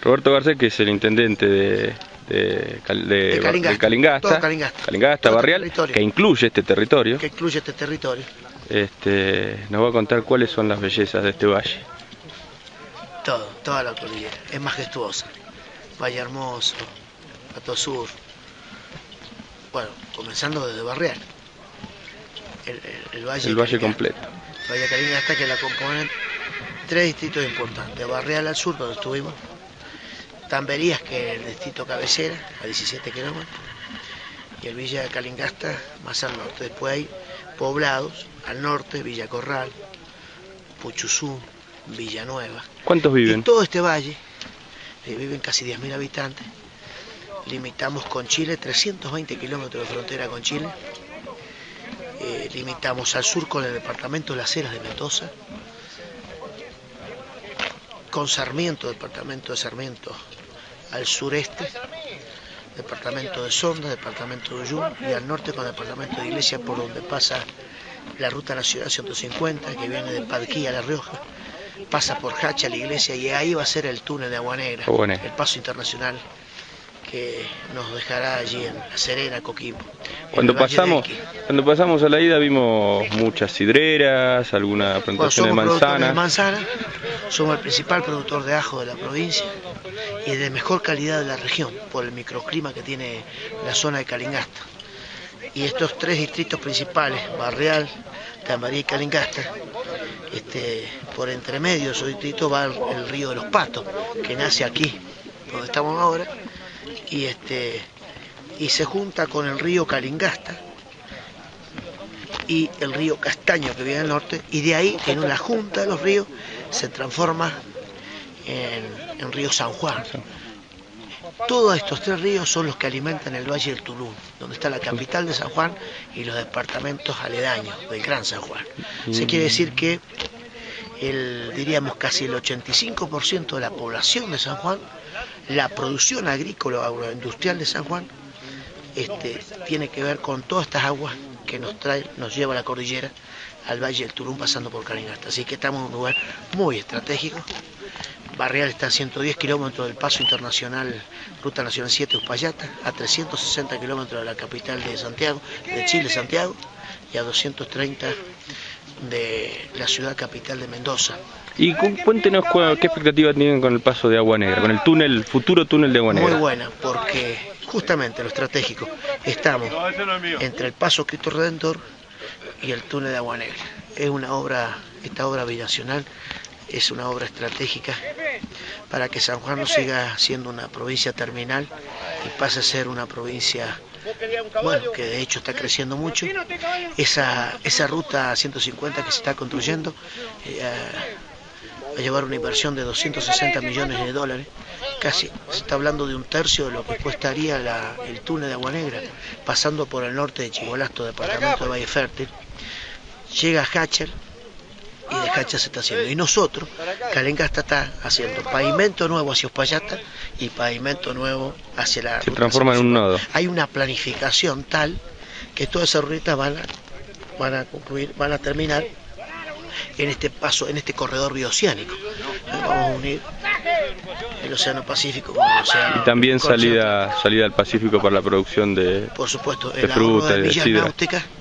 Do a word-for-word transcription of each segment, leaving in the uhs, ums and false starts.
Roberto Garcés, que es el intendente de, de, de, de, Calingasta, de Calingasta, Calingasta, Calingasta Barrial, que incluye este territorio. Que incluye este territorio. Este, nos va a contar cuáles son las bellezas de este valle. Todo, toda la cordillera, es majestuosa. Valle Hermoso, Pato Sur, bueno, comenzando desde Barrial. El, el, el valle, el valle completo. El valle Calingasta, que la componen tres distritos importantes. Barrial al sur, donde estuvimos. Tamberías, que es el distrito cabecera, a diecisiete kilómetros. Y el Villa de Calingasta, más al norte. Después hay poblados, al norte, Villa Corral, Puchuzú, Villanueva. ¿Cuántos viven? En todo este valle eh, viven casi diez mil habitantes. Limitamos con Chile, trescientos veinte kilómetros de frontera con Chile. Eh, limitamos al sur con el departamento de Las Heras de Mendoza, con Sarmiento, departamento de Sarmiento, al sureste, departamento de Sonda, departamento de Uyú, y al norte con el departamento de Iglesia, por donde pasa la ruta nacional ciento cincuenta, que viene de Padquí a La Rioja, pasa por Hacha, la Iglesia, y ahí va a ser el túnel de Agua Negra, Agua Negra, el paso internacional que nos dejará allí en La Serena, Coquimbo. Cuando pasamos, cuando pasamos a la ida vimos muchas sidreras, alguna plantación bueno, de manzana. de manzana. Somos el principal productor de ajo de la provincia y de mejor calidad de la región por el microclima que tiene la zona de Calingasta. Y estos tres distritos principales, Barrial, Tambarí y Calingasta, este, por entre medio de esos distritos va el, el río de los Patos, que nace aquí, donde estamos ahora, y este y se junta con el río Calingasta y el río Castaño, que viene al norte, y de ahí, en una junta de los ríos, se transforma en, en río San Juan. Todos estos tres ríos son los que alimentan el Valle del Tulún, donde está la capital de San Juan y los departamentos aledaños del Gran San Juan. Se quiere decir que el, diríamos casi el ochenta y cinco por ciento de la población de San Juan, la producción agrícola agroindustrial de San Juan, este, tiene que ver con todas estas aguas que nos trae, nos lleva a la cordillera, al Valle del Tulún, pasando por Calingasta. Así que estamos en un lugar muy estratégico. Barrial está a ciento diez kilómetros del paso internacional, Ruta Nacional siete, Uspallata, a trescientos sesenta kilómetros de la capital de Santiago, de Chile, Santiago, y a doscientos treinta de la ciudad capital de Mendoza. Y cuéntenos qué expectativa tienen con el paso de Agua Negra, con el túnel, el futuro túnel de Agua Negra. Muy buena, porque justamente lo estratégico, estamos entre el paso Cristo Redentor y el túnel de Agua Negra. Es una obra, esta obra binacional es una obra estratégica para que San Juan no siga siendo una provincia terminal y pase a ser una provincia, bueno, que de hecho está creciendo mucho. Esa, esa ruta ciento cincuenta que se está construyendo eh, va a llevar una inversión de doscientos sesenta millones de dólares, casi se está hablando de un tercio de lo que costaría la, el túnel de Agua Negra, pasando por el norte de Chibolasto, departamento de Valle Fértil, llega a Hacher, y de Hacha se está haciendo. Y nosotros, Calingasta está haciendo pavimento nuevo hacia Uspallata y pavimento nuevo hacia la... Se transforma en un nodo. Hay una planificación tal que todas esas rutas van a, van a concluir, van a terminar en este paso, en este corredor bioceánico. Vamos a unir el Océano Pacífico con el Océano... Y también salida, salida al Pacífico para la producción de, por supuesto, de fruta y de sidra.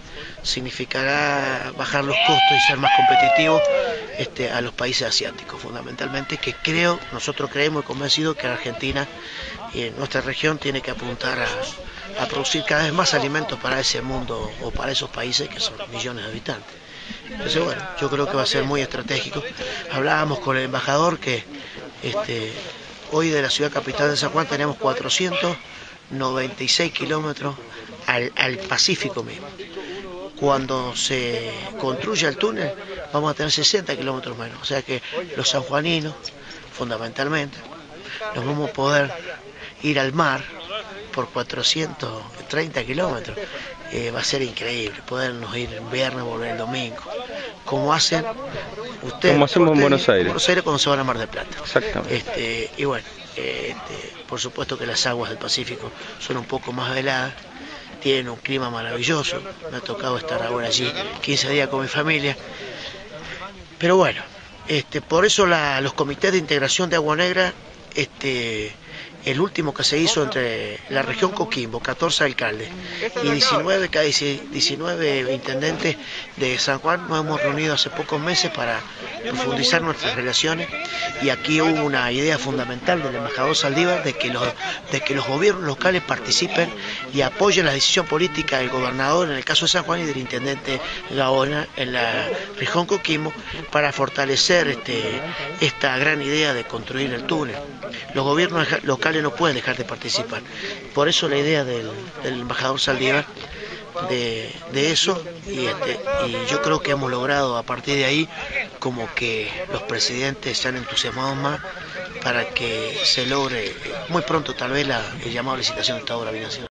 Significará bajar los costos y ser más competitivos este, a los países asiáticos, fundamentalmente, que creo, nosotros creemos y convencidos que Argentina y nuestra región tiene que apuntar a, a producir cada vez más alimentos para ese mundo o para esos países que son millones de habitantes. Entonces, bueno, yo creo que va a ser muy estratégico. Hablábamos con el embajador que este, hoy de la ciudad capital de San Juan tenemos cuatrocientos noventa y seis kilómetros al, al Pacífico mismo. Cuando se construya el túnel vamos a tener sesenta kilómetros menos, o sea que los sanjuaninos, fundamentalmente, nos vamos a poder ir al mar por cuatrocientos treinta kilómetros. Eh, va a ser increíble podernos ir el viernes, volver el domingo, como hacen ustedes. Como hacemos en Buenos Aires. Buenos Aires cuando se van a Mar del Plata. Exactamente. Este, y bueno, eh, este, por supuesto que las aguas del Pacífico son un poco más veladas. Tienen un clima maravilloso, me ha tocado estar ahora allí quince días con mi familia. Pero bueno, este, por eso la, los comités de integración de Agua Negra este, el último que se hizo entre la región Coquimbo, catorce alcaldes y diecinueve, diecinueve intendentes de San Juan, nos hemos reunido hace pocos meses para profundizar nuestras relaciones, y aquí hubo una idea fundamental del embajador Saldívar de que los, de que los gobiernos locales participen y apoyen la decisión política del gobernador en el caso de San Juan y del intendente Gaona en la región Coquimbo, para fortalecer este, esta gran idea de construir el túnel. Los gobiernos locales no pueden dejar de participar. Por eso la idea del, del embajador Saldívar de, de eso, y, este, y yo creo que hemos logrado a partir de ahí como que los presidentes se han entusiasmado más para que se logre muy pronto tal vez la, el llamado a licitación de esta obra binacional.